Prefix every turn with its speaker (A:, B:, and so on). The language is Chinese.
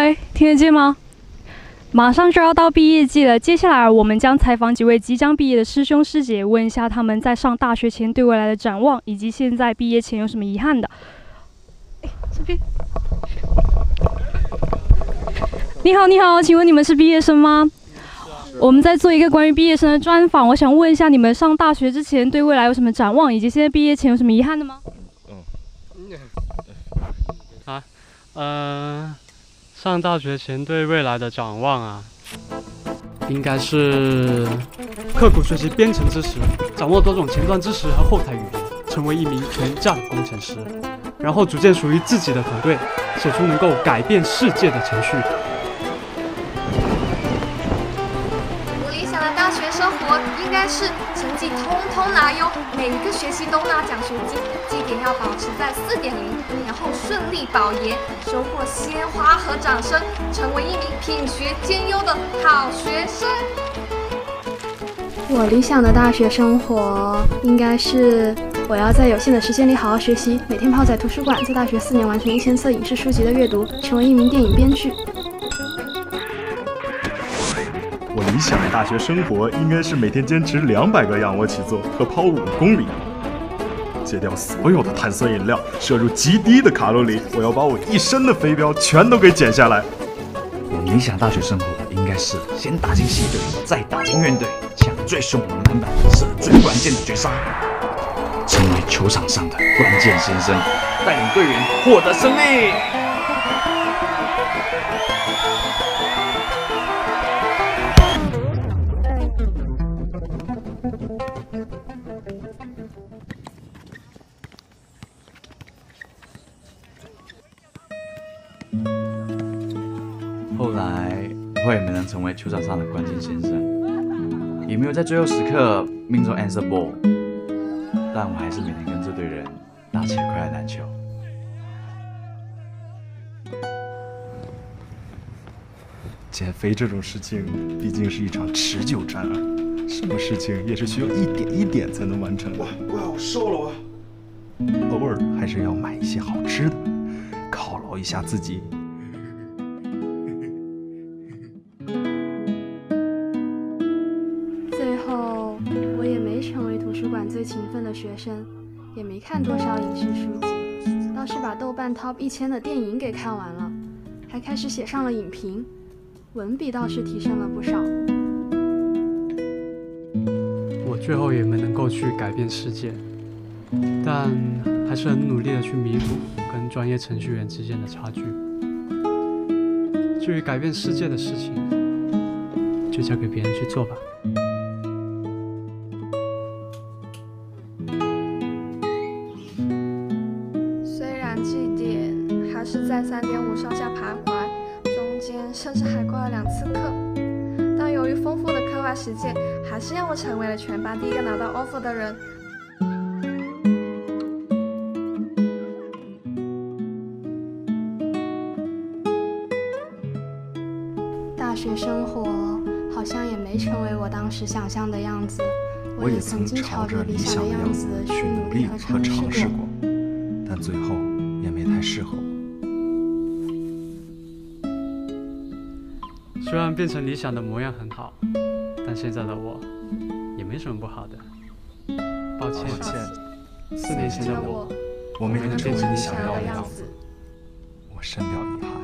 A: 喂，听得见吗？马上就要到毕业季了，接下来我们将采访几位即将毕业的师兄师姐，问一下他们在上大学前对未来的展望，以及现在毕业前有什么遗憾的。这边。你好，你好，请问你们是毕业生吗？我们在做一个关于毕业生的专访，我想问一下，你们上大学之前对未来有什么展望，以及现在毕业前有什么遗憾的吗？
B: 上大学前对未来的展望啊，应该是刻苦学习编程知识，掌握多种前端知识和后台语言，成为一名全站工程师，然后组建属于自己的团队，写出能够改变世界的程序。
C: 我理想的大学生活应该是成绩通通拿优，每一个学期都拿奖学金，绩点要保持在4.0，然后顺利保研，收获鲜花和掌声，成为一名品学兼优的好学生。
D: 我理想的大学生活应该是我要在有限的时间里好好学习，每天泡在图书馆，在大学4年完成1000册影视书籍的阅读，成为一名电影编剧。
E: 我理想的大学生活应该是每天坚持200个仰卧起坐和跑5公里，戒掉所有的碳酸饮料，摄入极低的卡路里。我要把我一身的飞镖全都给减下来。
F: 我理想大学生活应该是先打进系队，再打进院队，抢最凶猛的篮板，射最关键的绝杀，成为球场上的关键先生，带领队员获得胜利。后来我也没能成为球场上的关键先生，也没有在最后时刻命中 answer ball， 但我还是每天跟这队人打起了快乐篮球。
E: 减肥这种事情毕竟是一场持久战啊，什么事情也是需要一点一点才能完成的。
G: 哇，我瘦了哇！
E: 偶尔还是要买一些好吃的，犒劳一下自己。
D: 最后，我也没成为图书馆最勤奋的学生，也没看多少影视书籍，倒是把豆瓣 Top 1000的电影给看完了，还开始写上了影评，文笔倒是提升了不少。
B: 我最后也没能够去改变世界，但还是很努力的去弥补跟专业程序员之间的差距。至于改变世界的事情，就交给别人去做吧。
C: 虽然绩点还是在3.5上下徘徊，中间甚至还挂了2次课，但由于丰富的课外实践，还是让我成为了全班第一个拿到 offer 的人。
D: 大学生活好像也没成为我当时想象的样子，
E: 我也曾朝着理想的样子去努力和尝试过，但最后也没太适合我。
B: 虽然变成理想的模样很好，但现在的我也没什么不好的。抱歉，4年前的我
E: 没能成为你想要的样子，我深表遗憾。